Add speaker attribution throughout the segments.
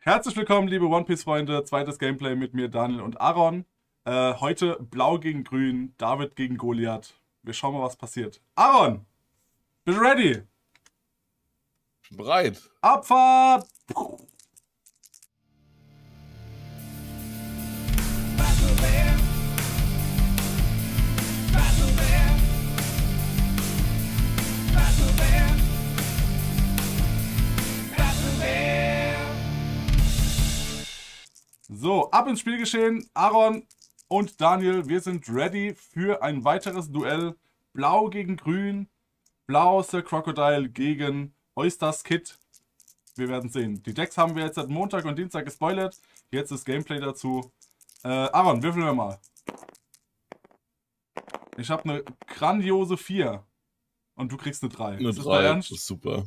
Speaker 1: Herzlich willkommen, liebe One Piece-Freunde. Zweites Gameplay mit mir, Daniel und Aaron. Heute Blau gegen Grün, David gegen Goliath. Wir schauen mal, was passiert. Aaron, bist du ready?
Speaker 2: Bereit.
Speaker 1: Abfahrt! So, ab ins Spielgeschehen. Aaron und Daniel, wir sind ready für ein weiteres Duell. Blau gegen Grün. Blau Sir Crocodile gegen Oysters Kid. Wir werden sehen. Die Decks haben wir jetzt seit Montag und Dienstag gespoilert. Jetzt das Gameplay dazu. Aaron, würfeln wir mal. Ich habe eine grandiose 4. Und du kriegst eine 3.
Speaker 2: Eine
Speaker 1: Ist das
Speaker 2: 3,
Speaker 1: dein
Speaker 2: das
Speaker 1: Ernst?
Speaker 2: ist super.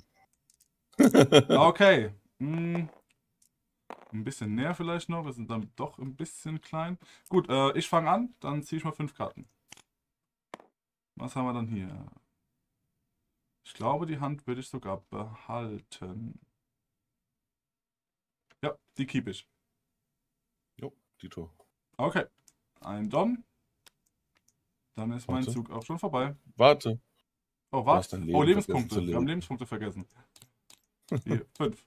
Speaker 1: Okay. Ein bisschen näher vielleicht noch. Wir sind dann doch ein bisschen klein. Gut, ich fange an. Dann ziehe ich mal 5 Karten. Was haben wir dann hier? Ich glaube, die Hand würde ich sogar behalten. Ja, die keep ich.
Speaker 2: Jo, Dito.
Speaker 1: Okay. Ein Don. Dann ist mein
Speaker 2: Warte.
Speaker 1: Zug auch schon vorbei.
Speaker 2: Warte.
Speaker 1: Oh,
Speaker 2: Du hast
Speaker 1: was?
Speaker 2: dein
Speaker 1: Oh,
Speaker 2: Leben
Speaker 1: Lebenspunkte.
Speaker 2: vergessen zu
Speaker 1: Wir haben
Speaker 2: leben.
Speaker 1: Lebenspunkte vergessen. Hier, 5.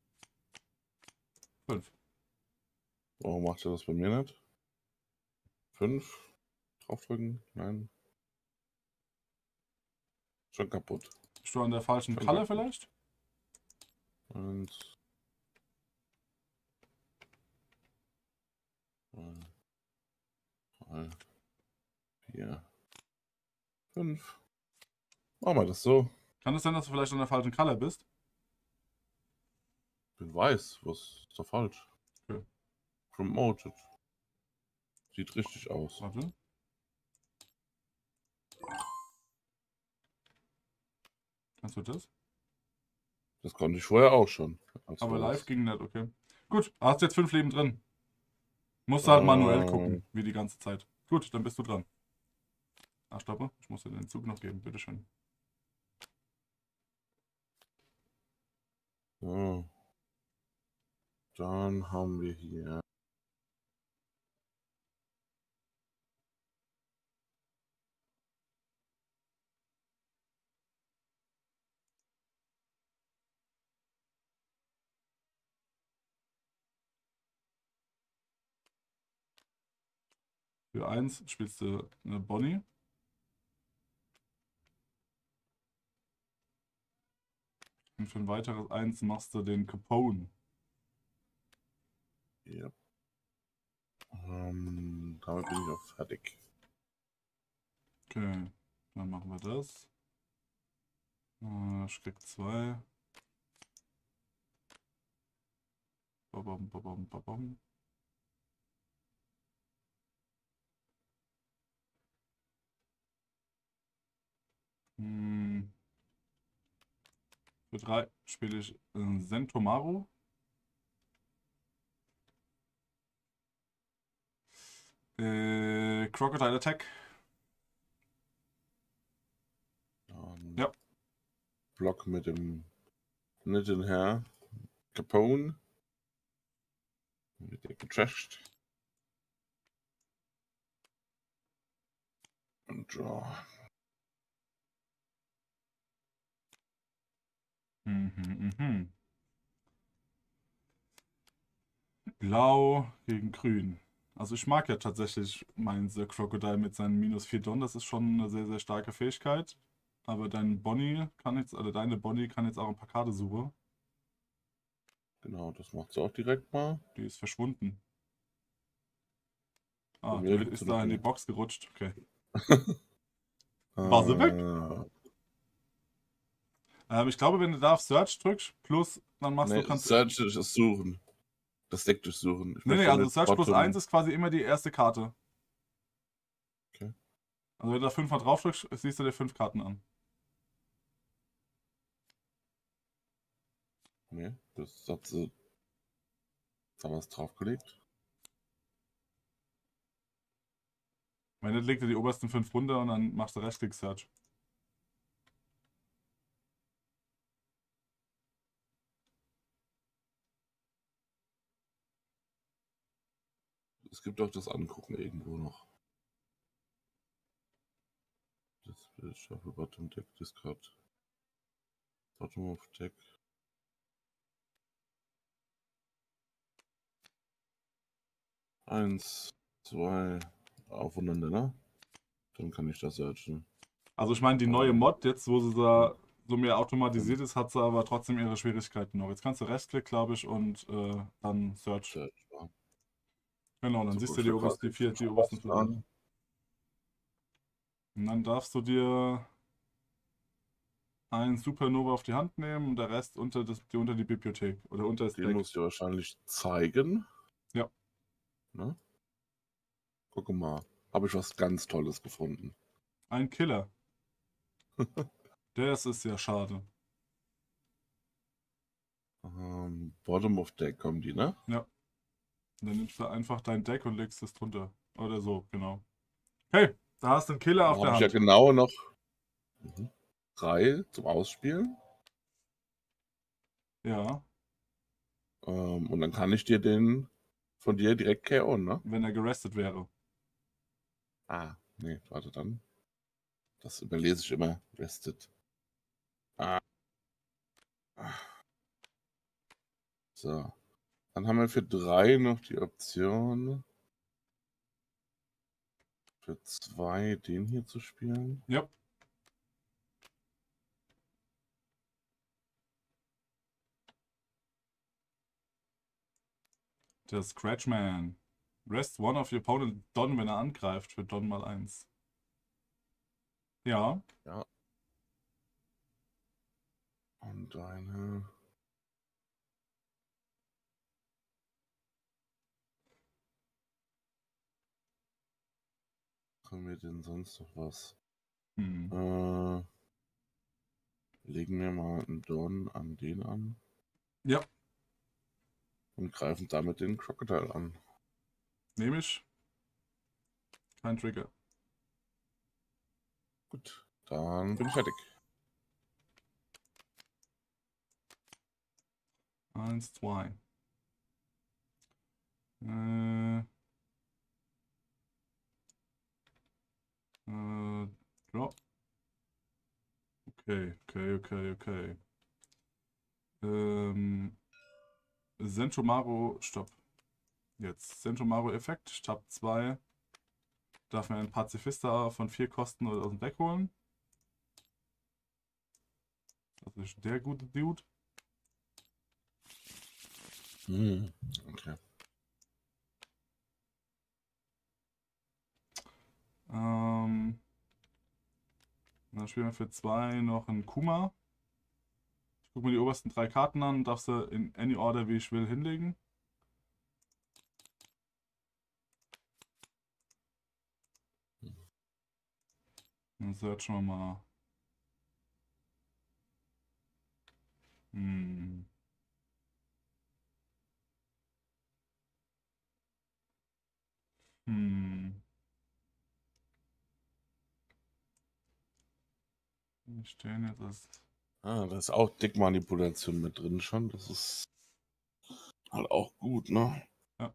Speaker 1: 5.
Speaker 2: Warum macht er das bei mir nicht? 5. Draufdrücken. Nein. Schon kaputt.
Speaker 1: Bist du an der falschen
Speaker 2: Schon
Speaker 1: Kalle
Speaker 2: kaputt.
Speaker 1: vielleicht?
Speaker 2: 1. 2. 3. 4. 5. Machen wir das so.
Speaker 1: Kann es sein, dass du vielleicht an der falschen Kalle bist?
Speaker 2: Bin weiß. Was ist da falsch?
Speaker 1: Okay.
Speaker 2: Promoted. Sieht richtig aus.
Speaker 1: Warte. Kannst du das?
Speaker 2: Das konnte ich vorher auch schon. als
Speaker 1: Aber
Speaker 2: wir
Speaker 1: live
Speaker 2: das-
Speaker 1: ging nicht, okay. Gut, hast jetzt 5 Leben drin. Musst du halt manuell gucken, wie die ganze Zeit. Gut, dann bist du dran. Ach, stoppe. Ich muss dir den Zug noch geben, bitteschön.
Speaker 2: So. Dann haben wir hier.
Speaker 1: Für 1 spielst du eine Bonnie. Und für ein weiteres 1 machst du den Capone.
Speaker 2: Ja. Damit bin ich auch fertig.
Speaker 1: Okay, dann machen wir das. Ich krieg 2. Babam, babam, babam. Für 3 spiele ich Sentomaru. Crocodile Attack. Ja.
Speaker 2: Block mit dem netten Herr Capone. Wird der getrashed. Und Draw.
Speaker 1: Blau gegen Grün. Also ich mag ja tatsächlich meinen The Crocodile mit seinen minus 4 Don. Das ist schon eine sehr, sehr starke Fähigkeit. Aber dein Bonnie kann jetzt, oder deine Bonnie kann jetzt auch ein paar Karte suchen.
Speaker 2: Genau, das macht sie auch direkt mal.
Speaker 1: Die ist verschwunden. Ah,
Speaker 2: Bei
Speaker 1: die
Speaker 2: mir liegt
Speaker 1: ist
Speaker 2: sie
Speaker 1: da
Speaker 2: noch
Speaker 1: in die
Speaker 2: hier.
Speaker 1: Box gerutscht. Okay. War sie weg? Ich glaube, wenn du da auf Search drückst, plus, dann machst
Speaker 2: Nee,
Speaker 1: du, kannst
Speaker 2: Search das Suchen. Das Deck durchsuchen. Ich
Speaker 1: Nee,
Speaker 2: möchte
Speaker 1: also
Speaker 2: nicht
Speaker 1: Search plus
Speaker 2: bottom-
Speaker 1: 1 ist quasi immer die erste Karte.
Speaker 2: Okay.
Speaker 1: Also wenn du da 5 mal drauf drückst, siehst du dir 5 Karten an.
Speaker 2: Nee, das hat sie da was draufgelegt.
Speaker 1: Wenn nicht, legt er die obersten 5 runter und dann machst du Rechtsklick Search.
Speaker 2: Es gibt auch das Angucken irgendwo noch. Das will Shuffle Bottom Deck, Discard. Bottom of Deck. Eins, zwei, aufeinander, ne? Dann kann ich das searchen.
Speaker 1: Also ich meine, die neue Mod, jetzt wo sie da so mehr automatisiert ist, hat sie aber trotzdem ihre Schwierigkeiten noch. Jetzt kannst du Rechtsklick, glaube ich, und dann Search.
Speaker 2: Search, ja.
Speaker 1: Genau, dann
Speaker 2: So,
Speaker 1: siehst
Speaker 2: guck
Speaker 1: du
Speaker 2: ich
Speaker 1: die
Speaker 2: mir
Speaker 1: obersten,
Speaker 2: quasi
Speaker 1: die vier, die
Speaker 2: schon
Speaker 1: obersten
Speaker 2: was
Speaker 1: vier.
Speaker 2: an.
Speaker 1: Und dann darfst du dir einen Supernova auf die Hand nehmen und der Rest unter die Bibliothek oder unter das
Speaker 2: Den
Speaker 1: Deck.
Speaker 2: muss ich dir wahrscheinlich zeigen.
Speaker 1: Ja.
Speaker 2: Ne? Guck mal, habe ich was ganz Tolles gefunden.
Speaker 1: Ein Killer. Das ist ja schade.
Speaker 2: Bottom of Deck kommen die, ne?
Speaker 1: Ja. Und dann nimmst du einfach dein Deck und legst es drunter. Oder so, genau. Hey, da hast du einen Killer
Speaker 2: Da
Speaker 1: auf der
Speaker 2: habe ich ja
Speaker 1: Hand.
Speaker 2: genau noch 3 zum Ausspielen.
Speaker 1: Ja,
Speaker 2: Und dann kann ich dir den von dir direkt KO'en, ne?
Speaker 1: wenn er gerestet wäre.
Speaker 2: Ah, nee, warte dann. Das überlese ich immer. Rested. Ah. So. Dann haben wir für 3 noch die Option, für 2 den hier zu spielen.
Speaker 1: Ja. Der Scratchman. Rest one of your opponent Don, wenn er angreift, für Don mal 1. Ja.
Speaker 2: Ja. Und eine. Haben wir denn sonst noch was?
Speaker 1: Hm.
Speaker 2: Legen wir mal einen Don an den an.
Speaker 1: Ja,
Speaker 2: Und greifen damit den Crocodile an.
Speaker 1: nehme ich. Kein Trigger.
Speaker 2: Gut, dann bin ich fertig.
Speaker 1: 1, 2. Drop. Okay. Sentomaro, stopp. Jetzt Sentomaro-Effekt, Tab 2. Darf mir einen Pazifista von 4 Kosten oder aus dem Deck holen. Das ist der gute Dude.
Speaker 2: Okay.
Speaker 1: Dann spielen wir für 2 noch einen Kuma. Ich gucke mir die obersten 3 Karten an und darf sie in any order, wie ich will, hinlegen. Dann searchen wir mal. Hm. Hm. Wie stehen jetzt ist.
Speaker 2: Da ist auch Deckmanipulation mit drin schon. Das ist halt auch gut, ne?
Speaker 1: Ja.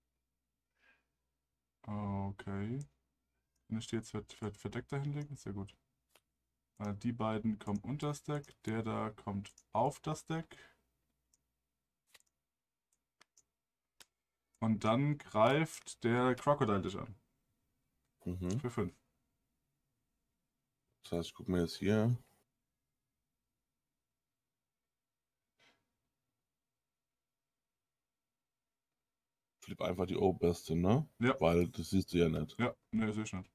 Speaker 1: Okay. Wenn ich die jetzt verdeckt dahin legen, sehr gut. Die beiden kommen unter das Deck, der da kommt auf das Deck. Und dann greift der Crocodile dich an. Für 5.
Speaker 2: Das heißt, ich gucke mir jetzt hier. Flip einfach die oberste, ne?
Speaker 1: Ja.
Speaker 2: Weil das siehst du ja nicht.
Speaker 1: Ja, ne, sehe ich nicht.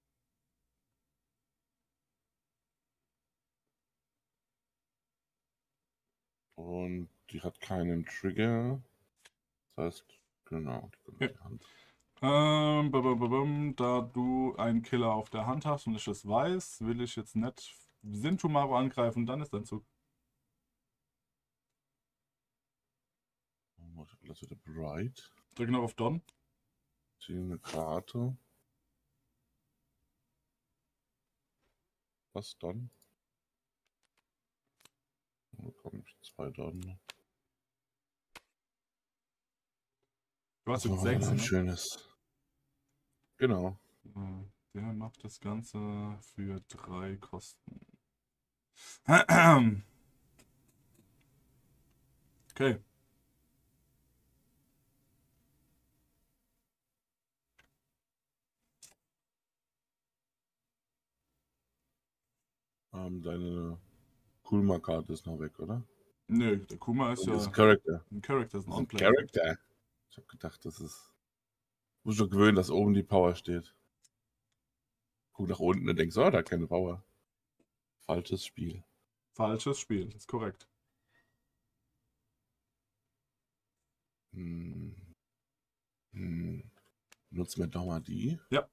Speaker 2: Und die hat keinen Trigger. Das heißt, genau, die kommt
Speaker 1: Ja.
Speaker 2: in die Hand.
Speaker 1: Da du einen Killer auf der Hand hast und ich das weiß, will ich jetzt nicht Sentomaro angreifen, dann ist dein Zug.
Speaker 2: Lass wieder Bright.
Speaker 1: Drücke noch auf Don.
Speaker 2: Zieh eine Karte. Was dann? Da bekomme ich 2 Don.
Speaker 1: Du hast
Speaker 2: Was
Speaker 1: jetzt
Speaker 2: haben wir denn
Speaker 1: 6,
Speaker 2: ein
Speaker 1: ne?
Speaker 2: schönes? Genau.
Speaker 1: Der macht das Ganze für 3 Kosten. Okay.
Speaker 2: Deine Kulma-Karte ist noch weg, oder?
Speaker 1: Nö, der Kuma ist
Speaker 2: Und das
Speaker 1: ja
Speaker 2: ist Character.
Speaker 1: ein Character, ist ein
Speaker 2: Das ist ein
Speaker 1: On-Play-Effekt.
Speaker 2: Character. Ich habe gedacht, das ist. Muss schon gewöhnen, dass oben die Power steht. Guck nach unten und denkst, oh, da keine Power. Falsches Spiel.
Speaker 1: Falsches Spiel, ist korrekt.
Speaker 2: Hm. Nutzen wir doch mal die.
Speaker 1: Ja.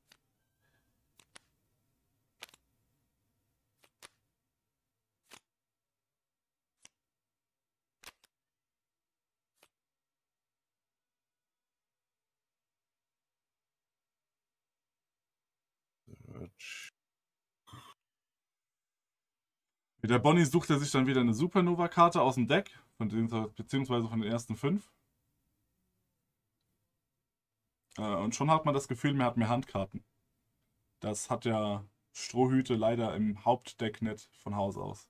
Speaker 1: Mit der Bonnie sucht er sich dann wieder eine Supernova-Karte aus dem Deck, beziehungsweise von den ersten 5. Und schon hat man das Gefühl, man hat mehr Handkarten. Das hat ja Strohhüte leider im Hauptdeck nicht von Haus aus.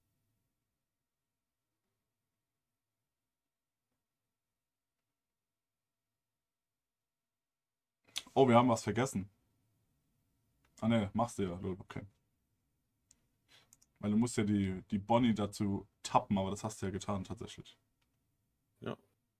Speaker 1: Oh, wir haben was vergessen. Ah ne, machst du ja, lol, okay. Weil du musst ja die Bonnie dazu tappen, aber das hast du ja getan tatsächlich.
Speaker 2: Ja.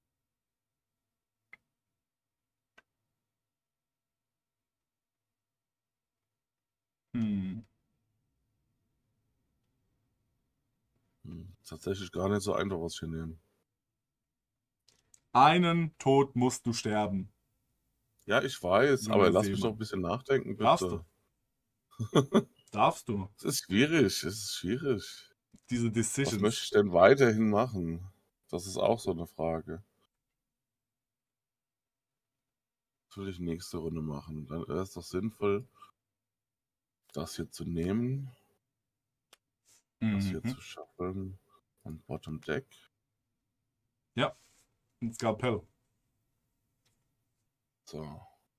Speaker 2: Tatsächlich gar nicht so einfach, was ich hier nehme.
Speaker 1: Einen Tod musst du sterben.
Speaker 2: Ja, ich weiß,
Speaker 1: Junger
Speaker 2: aber lass mich
Speaker 1: Seemann.
Speaker 2: doch ein bisschen nachdenken,
Speaker 1: Darfst
Speaker 2: bitte.
Speaker 1: Darfst du.
Speaker 2: Es ist schwierig, es ist schwierig.
Speaker 1: Diese
Speaker 2: Was
Speaker 1: Decisions.
Speaker 2: möchte ich denn weiterhin machen? Das ist auch so eine Frage. Was will ich nächste Runde machen? Dann wäre es doch sinnvoll, das hier zu nehmen, das hier zu schaffen und Bottom Deck.
Speaker 1: Ja, ein Skalpell.
Speaker 2: So.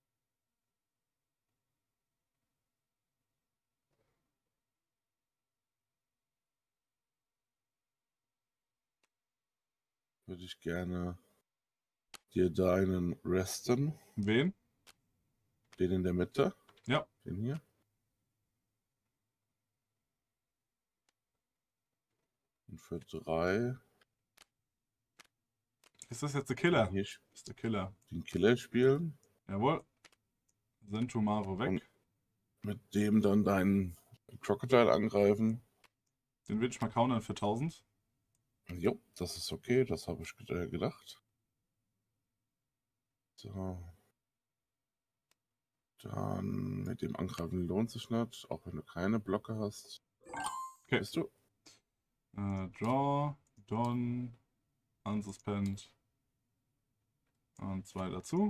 Speaker 2: Würde ich gerne dir deinen resten.
Speaker 1: Wen?
Speaker 2: Den in der Mitte.
Speaker 1: Ja.
Speaker 2: Den hier. Und für 3.
Speaker 1: Ist das jetzt der Killer?
Speaker 2: Hier
Speaker 1: ist der Killer.
Speaker 2: Den Killer spielen.
Speaker 1: Jawohl. Sentomaro weg.
Speaker 2: Und mit dem dann deinen Crocodile angreifen.
Speaker 1: Den will ich mal countern für 1000.
Speaker 2: Jo, das ist okay, das habe ich gedacht. So. Dann mit dem Angreifen lohnt sich nicht, auch wenn du keine Blocke hast.
Speaker 1: Okay.
Speaker 2: Bist du?
Speaker 1: Draw, Don, Unsuspend. Und 2 dazu.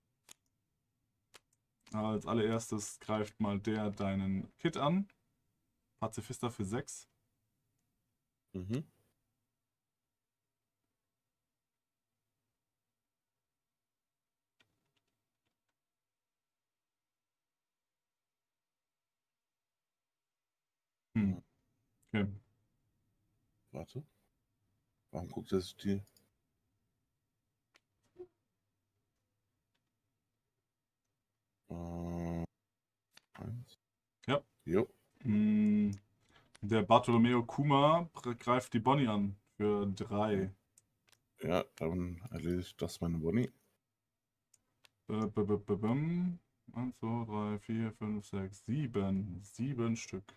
Speaker 1: Als allererstes greift mal der deinen Kit an. Pazifista für 6.
Speaker 2: Mhm.
Speaker 1: Okay.
Speaker 2: Warte. Warum guckt er sich die? Eins.
Speaker 1: Ja.
Speaker 2: Jo.
Speaker 1: Der Bartolomeo Kuma greift die Bonnie an für 3.
Speaker 2: Ja, dann erledigt das meine Bonnie.
Speaker 1: 1, 2, 3, 4, 5, 6, 7. 7 Stück.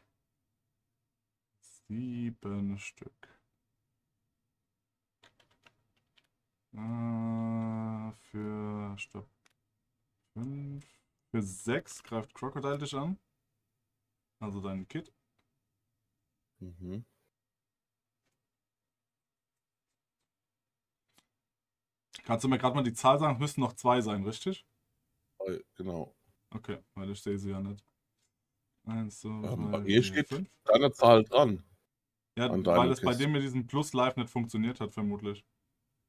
Speaker 1: 7 Stück. Stopp. 5. Für 6 greift Crocodile dich an. Also dein Kit.
Speaker 2: Mhm.
Speaker 1: Kannst du mir gerade mal die Zahl sagen? Es müssten noch 2 sein, richtig?
Speaker 2: Genau.
Speaker 1: Okay, weil ich sehe sie ja nicht. 1, 2, 3,
Speaker 2: hier
Speaker 1: 4,
Speaker 2: steht
Speaker 1: 5.
Speaker 2: deine Zahl dran.
Speaker 1: Ja, weil es bei dem mit diesem Plus Live nicht funktioniert hat, vermutlich.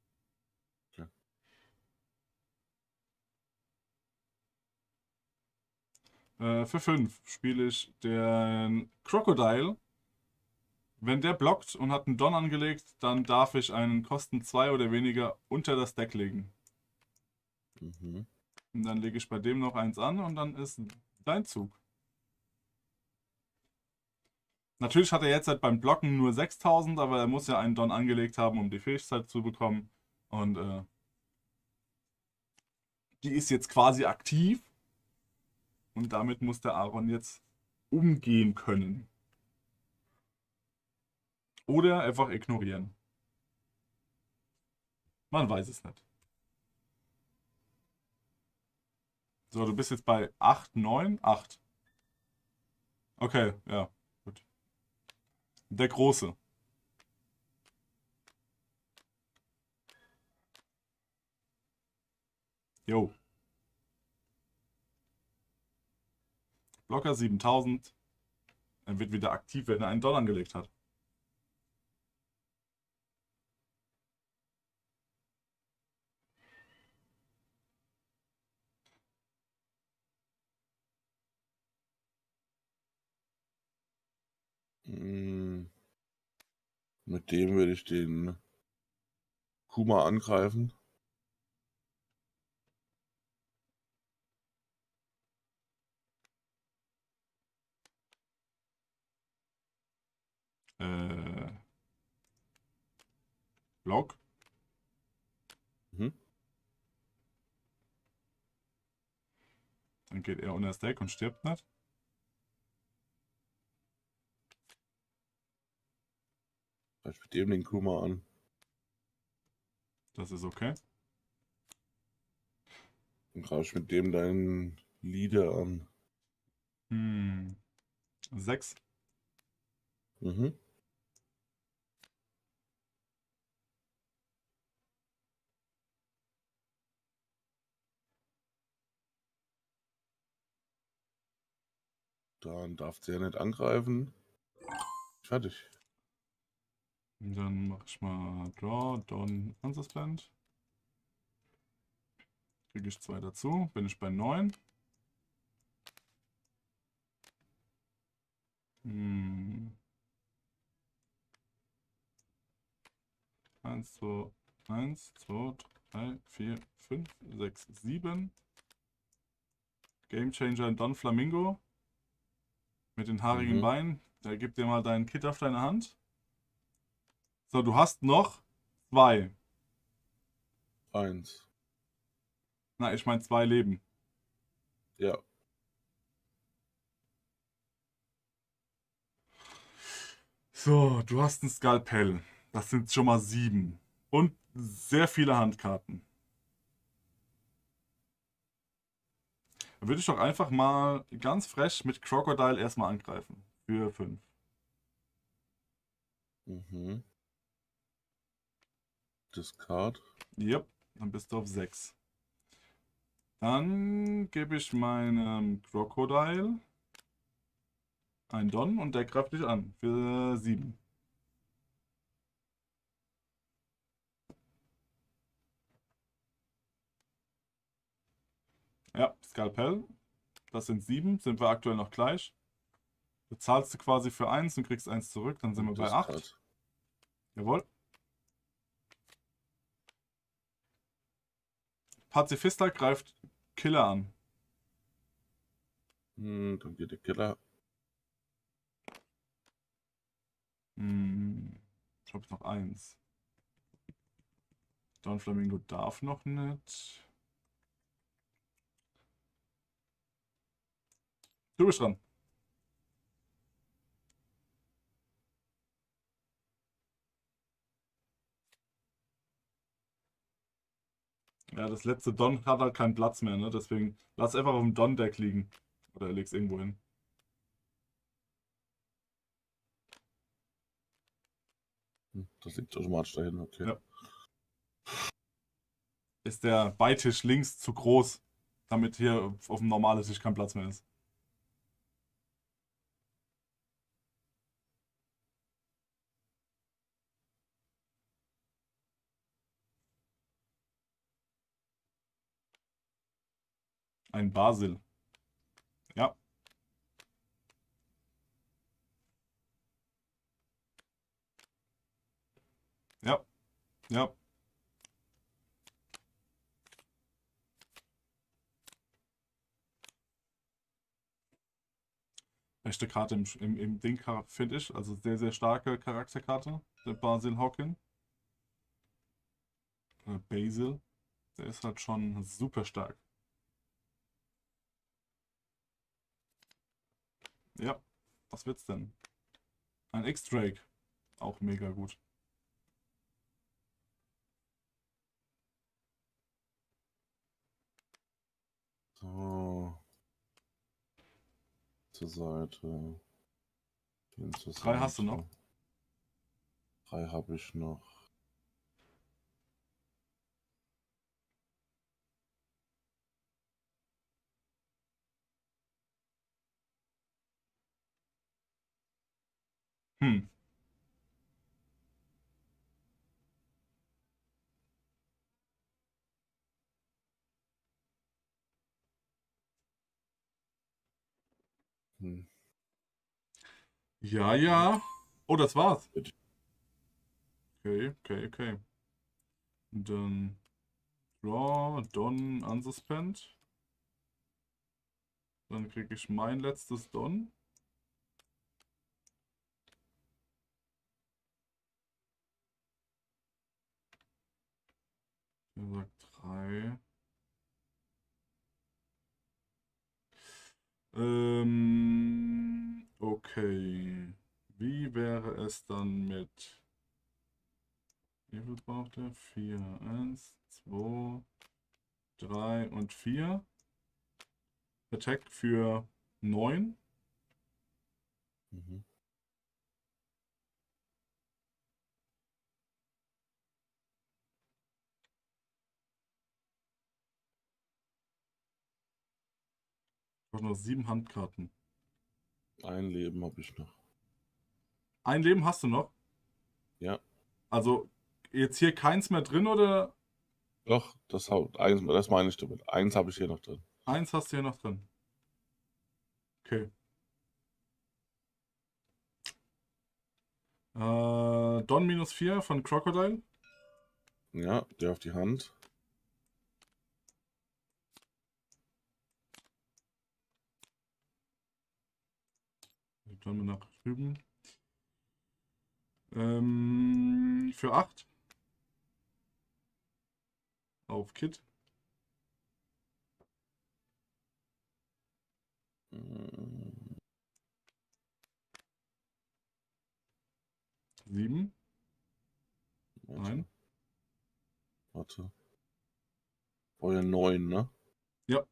Speaker 2: Okay.
Speaker 1: Für 5 spiele ich den Crocodile. Wenn der blockt und hat einen Don angelegt, dann darf ich einen Kosten 2 oder weniger unter das Deck legen.
Speaker 2: Mhm.
Speaker 1: Und dann lege ich bei dem noch eins an und dann ist dein Zug. Natürlich hat er jetzt halt beim Blocken nur 6000, aber er muss ja einen Don angelegt haben, um die Fähigkeit zu bekommen. Und die ist jetzt quasi aktiv. Und damit muss der Aaron jetzt umgehen können. Oder einfach ignorieren. Man weiß es nicht. So, du bist jetzt bei 8, 9, 8. Okay, ja, gut. Der Große. Jo. Locker 7000. Er wird wieder aktiv, wenn er einen Don angelegt hat.
Speaker 2: Mit dem würde ich den Kuma angreifen.
Speaker 1: Block.
Speaker 2: Mhm.
Speaker 1: Dann geht er unter das Deck und stirbt nicht.
Speaker 2: Ich mit dem den Kuma an.
Speaker 1: Das ist okay.
Speaker 2: Dann greife ich mit dem deinen Leader an.
Speaker 1: 6.
Speaker 2: Mhm. Dann darf der nicht angreifen. Fertig.
Speaker 1: Dann mache ich mal Draw, Don, Unsuspend. Kriege ich 2 dazu. Bin ich bei 9. 1, 2, 1, 2, 3, 4, 5, 6, 7. Game Changer Don Flamingo. Mit den haarigen
Speaker 2: Mhm.
Speaker 1: Beinen. Da gib dir mal deinen Kit auf deine Hand. So, du hast noch 2.
Speaker 2: 1.
Speaker 1: Na, ich meine 2 Leben.
Speaker 2: Ja.
Speaker 1: So, du hast ein Skalpell. Das sind schon mal 7. Und sehr viele Handkarten. Dann würde ich doch einfach mal ganz frech mit Crocodile erstmal angreifen. Für 5.
Speaker 2: Mhm. Discard.
Speaker 1: Yep, dann bist du auf 6. Dann gebe ich meinem Crocodile ein Don und der greift dich an. Für 7. Ja, Skalpell. Das sind 7. Sind wir aktuell noch gleich. Bezahlst du quasi für 1 und kriegst 1 zurück. Dann sind wir
Speaker 2: Und
Speaker 1: bei 8.
Speaker 2: Discard.
Speaker 1: Jawohl. Pazifista greift Killer an.
Speaker 2: Dann geht der Killer.
Speaker 1: Ich habe noch 1. Don Flamingo darf noch nicht. Du bist dran. Ja, das letzte Don hat halt keinen Platz mehr, ne? Deswegen lass einfach auf dem Don-Deck liegen. Oder leg's irgendwo hin.
Speaker 2: Das liegt automatisch dahin, okay.
Speaker 1: Ja. Ist der Beitisch links zu groß, damit hier auf dem normalen Tisch kein Platz mehr ist. Ein Basil. Ja. Ja. Beste Karte im Ding, finde ich. Also sehr, sehr starke Charakterkarte. Der Basil Hawken. Basil. Der ist halt schon super stark. Ja. Was wird's denn? Ein X-Drake. Auch mega gut.
Speaker 2: So. Zur Seite. Den zur
Speaker 1: 3 hast du
Speaker 2: Seite.
Speaker 1: noch.
Speaker 2: 3 habe ich noch.
Speaker 1: Hm.
Speaker 2: Hm.
Speaker 1: Ja, ja. Oh, das war's.
Speaker 2: Bitte.
Speaker 1: Okay, okay, okay. Dann Draw, Don, Unsuspend. Dann kriege ich mein letztes Don. Er sagt 3. Okay. Wie wäre es dann mit... Wie viel braucht er? 4. 1, 2, 3 und 4. Attack für 9.
Speaker 2: Mhm.
Speaker 1: Ich habe noch 7 Handkarten.
Speaker 2: Ein Leben habe ich noch.
Speaker 1: Ein Leben hast du noch?
Speaker 2: Ja.
Speaker 1: Also jetzt hier keins mehr drin oder
Speaker 2: Doch, das meine ich damit. Eins habe ich hier noch drin.
Speaker 1: eins hast du hier noch drin? Okay. Don minus 4 von Crocodile.
Speaker 2: Ja, der auf die Hand.
Speaker 1: Dann wir nach drüben. Für 8. Auf Kit.
Speaker 2: Hm,
Speaker 1: 7.
Speaker 2: Warte.
Speaker 1: Nein.
Speaker 2: Warte. Euer 9, ne?
Speaker 1: Ja.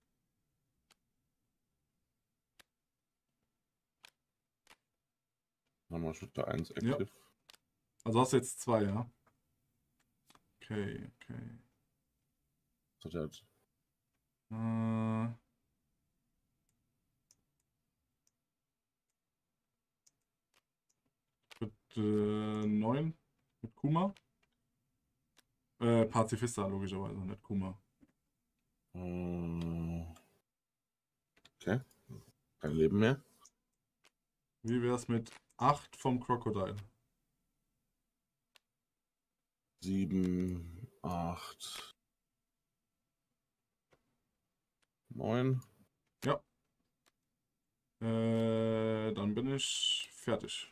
Speaker 2: Nochmal Schritte 1
Speaker 1: Ja.
Speaker 2: active.
Speaker 1: Also hast du jetzt 2, ja? Okay, okay.
Speaker 2: So, der hat
Speaker 1: Äh, mit 9. Mit Kuma. Pazifista logischerweise, nicht Kuma.
Speaker 2: Okay. Kein Leben mehr.
Speaker 1: Wie wär's mit 8 vom Crocodile?
Speaker 2: 7, 8, 9.
Speaker 1: Ja. Dann bin ich fertig.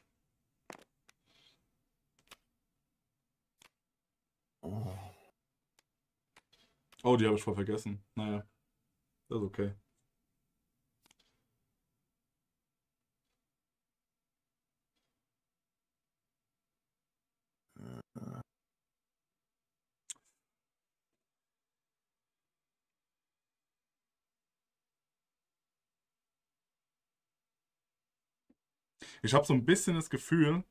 Speaker 2: Oh.
Speaker 1: Oh, die habe ich voll vergessen. Naja, das ist okay. Ich habe so ein bisschen das Gefühl,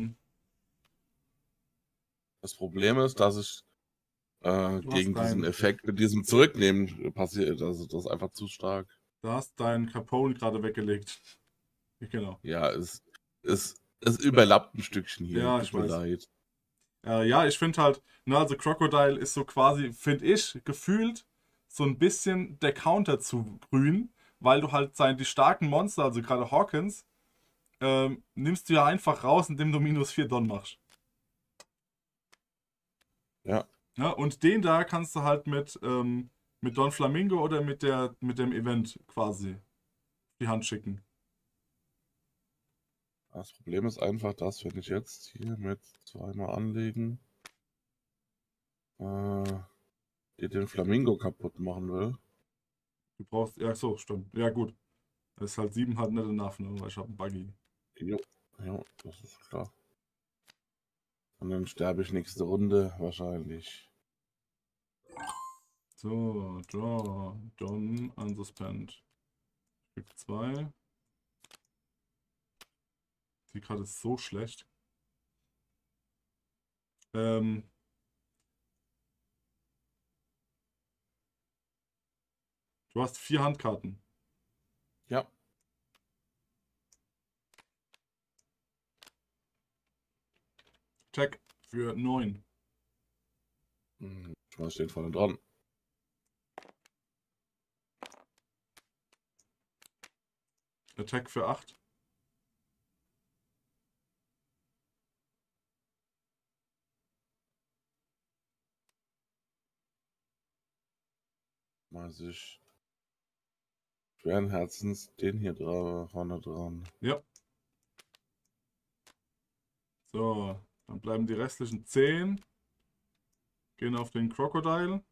Speaker 2: Das Problem ist, dass ich
Speaker 1: du hast
Speaker 2: gegen diesen
Speaker 1: dein,
Speaker 2: Effekt mit diesem Zurücknehmen passiert. Also das ist einfach zu stark.
Speaker 1: du hast deinen Capone gerade weggelegt. Genau.
Speaker 2: Ja, es überlappt ein Stückchen hier.
Speaker 1: Ja, ich
Speaker 2: Tut mir
Speaker 1: weiß.
Speaker 2: leid.
Speaker 1: Ja, ich finde halt, ne, also Crocodile ist so quasi, finde ich, gefühlt so ein bisschen der Counter zu Grün, weil du halt die starken Monster, also gerade Hawkins, nimmst du ja einfach raus, indem du minus 4 Don machst.
Speaker 2: Ja.
Speaker 1: Ja, und den da kannst du halt mit Don Flamingo oder mit dem Event quasi die Hand schicken.
Speaker 2: Das Problem ist einfach, dass wenn ich jetzt hier mit zweimal anlegen, dir den Flamingo kaputt machen will.
Speaker 1: Du brauchst, ja so, stimmt. Ja gut. Das ist halt 7 halt nicht enough, ne? Weil ich habe einen Buggy.
Speaker 2: Jo, ja, das ist klar. Und dann sterbe ich nächste Runde wahrscheinlich.
Speaker 1: So, Draw, Don, Unsuspend. Stück 2. Die Karte ist so schlecht. Ähm, du hast 4 Handkarten.
Speaker 2: Ja.
Speaker 1: Check für 9.
Speaker 2: Was steht vorne dran?
Speaker 1: Attack für 8.
Speaker 2: Mal sich schweren Herzens den hier vorne dran.
Speaker 1: Ja. So, dann bleiben die restlichen 10. Gehen auf den Crocodile.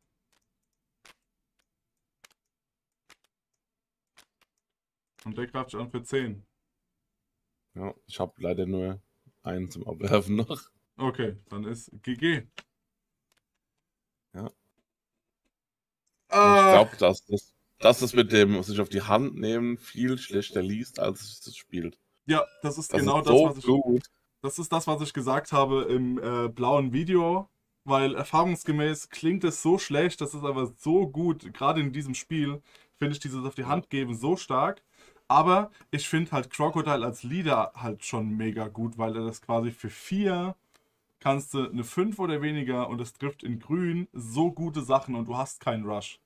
Speaker 1: Und der greift sich an für 10.
Speaker 2: Ja, ich habe leider nur einen zum Abwerfen noch.
Speaker 1: Okay, dann ist GG.
Speaker 2: Ja. Und ich
Speaker 1: Ah,
Speaker 2: glaube, dass das mit dem sich auf die Hand nehmen viel schlechter liest, als es das spielt.
Speaker 1: ja, das ist
Speaker 2: Das
Speaker 1: genau
Speaker 2: ist
Speaker 1: das,
Speaker 2: so
Speaker 1: was ich.
Speaker 2: gut.
Speaker 1: Das ist das, was ich gesagt habe im blauen Video, weil erfahrungsgemäß klingt es so schlecht, das ist aber so gut. Gerade in diesem Spiel finde ich dieses auf die
Speaker 2: Ja.
Speaker 1: Hand geben so stark. Aber ich finde halt Crocodile als Leader halt schon mega gut, weil er das quasi für 4 kannst du eine 5 oder weniger und es trifft in grün so gute Sachen und du hast keinen Rush.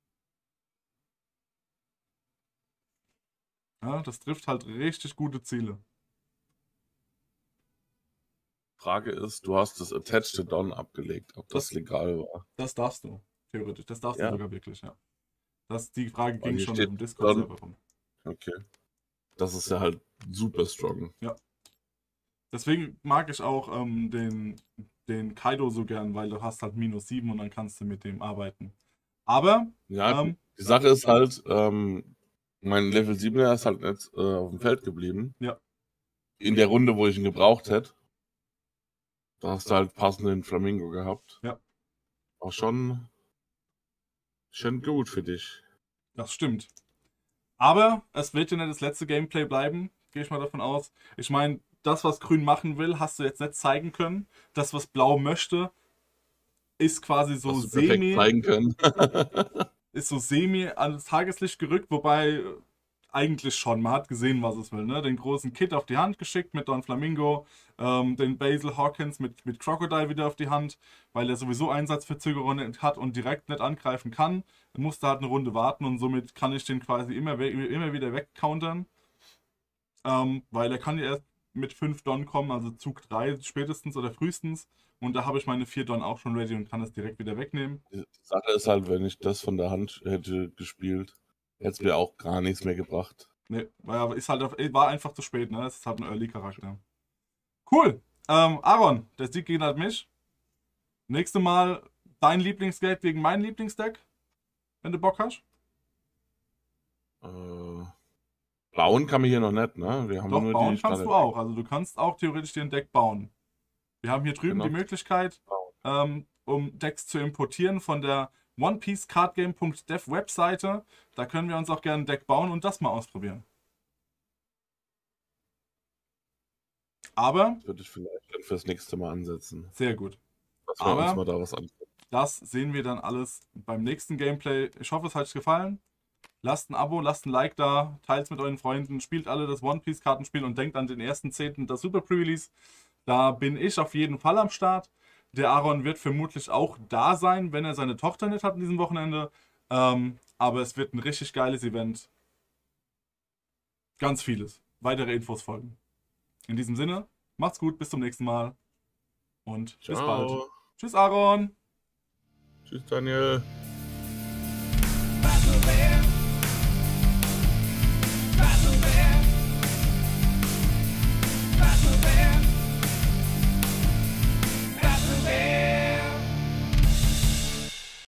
Speaker 1: Ja, das trifft halt richtig gute Ziele.
Speaker 2: Frage ist, du hast das Attached to Don abgelegt, ob das
Speaker 1: Das,
Speaker 2: legal war.
Speaker 1: das darfst du, theoretisch. Das darfst du
Speaker 2: Ja,
Speaker 1: sogar wirklich, ja. Die Frage
Speaker 2: weil
Speaker 1: ging
Speaker 2: hier
Speaker 1: schon
Speaker 2: steht
Speaker 1: im
Speaker 2: Don.
Speaker 1: Discord-Server rum.
Speaker 2: Okay. Das ist ja halt super strong.
Speaker 1: Ja. Deswegen mag ich auch den Kaido so gern, weil du hast halt -7 und dann kannst du mit dem arbeiten. Aber,
Speaker 2: Ja, die Sache ist halt, mein Level 7er ist halt nicht auf dem Feld geblieben.
Speaker 1: ja,
Speaker 2: In der Runde, wo ich ihn gebraucht hätte, da hast du halt passenden Flamingo gehabt.
Speaker 1: ja,
Speaker 2: Auch schon gut für dich.
Speaker 1: das stimmt. Aber es wird ja nicht das letzte Gameplay bleiben, gehe ich mal davon aus. Ich meine, das, was Grün machen will, hast du jetzt nicht zeigen können. Das, was Blau möchte, ist quasi so
Speaker 2: Was du perfekt
Speaker 1: semi,
Speaker 2: zeigen können.
Speaker 1: ist so semi ans Tageslicht gerückt, wobei eigentlich schon. Man hat gesehen, was es will. Ne? Den großen Kid auf die Hand geschickt mit Don Flamingo, den Basil Hawkins mit Crocodile wieder auf die Hand, weil er sowieso Einsatzverzögerung hat und direkt nicht angreifen kann. Er musste halt eine Runde warten und somit kann ich den quasi immer wieder wegcountern. Weil er kann ja erst mit 5 Don kommen, also Zug 3 spätestens oder frühestens. Und da habe ich meine 4 Don auch schon ready und kann es direkt wieder wegnehmen.
Speaker 2: Die Sache ist halt, wenn ich das von der Hand hätte gespielt, hätte es mir auch gar nichts mehr gebracht.
Speaker 1: Ne, war einfach zu spät, ne? Es ist halt ein Early-Charakter. Cool. Aaron, der Sieg geht halt mich. Nächstes Mal dein Lieblingsgeld gegen mein Lieblingsdeck, wenn du Bock hast.
Speaker 2: Bauen kann man hier noch nicht, ne? Wir haben
Speaker 1: Doch,
Speaker 2: nur
Speaker 1: bauen
Speaker 2: die
Speaker 1: kannst du
Speaker 2: Standard.
Speaker 1: auch. Also du kannst auch theoretisch dir ein Deck bauen. Wir haben hier drüben die
Speaker 2: Genau.
Speaker 1: Möglichkeit, um Decks zu importieren von der OnePieceCardGame.dev Webseite. Da können wir uns auch gerne ein Deck bauen und das mal ausprobieren. Aber,
Speaker 2: Das würde ich vielleicht dann fürs nächste Mal ansetzen.
Speaker 1: sehr gut.
Speaker 2: Dass wir uns
Speaker 1: Aber
Speaker 2: mal da was angucken.
Speaker 1: das sehen wir dann alles beim nächsten Gameplay. Ich hoffe, es hat euch gefallen. Lasst ein Abo, lasst ein Like da, teilt es mit euren Freunden, spielt alle das One Piece Kartenspiel und denkt an den 1.10. das Super Pre-Release. Da bin ich auf jeden Fall am Start. Der Aaron wird vermutlich auch da sein, wenn er seine Tochter nicht hat an diesem Wochenende. Aber es wird ein richtig geiles Event. Ganz vieles. Weitere Infos folgen. In diesem Sinne, macht's gut, bis zum nächsten Mal und bis bald.
Speaker 2: Ciao.
Speaker 1: Tschüss, Aaron.
Speaker 2: Tschüss, Daniel.
Speaker 3: Battle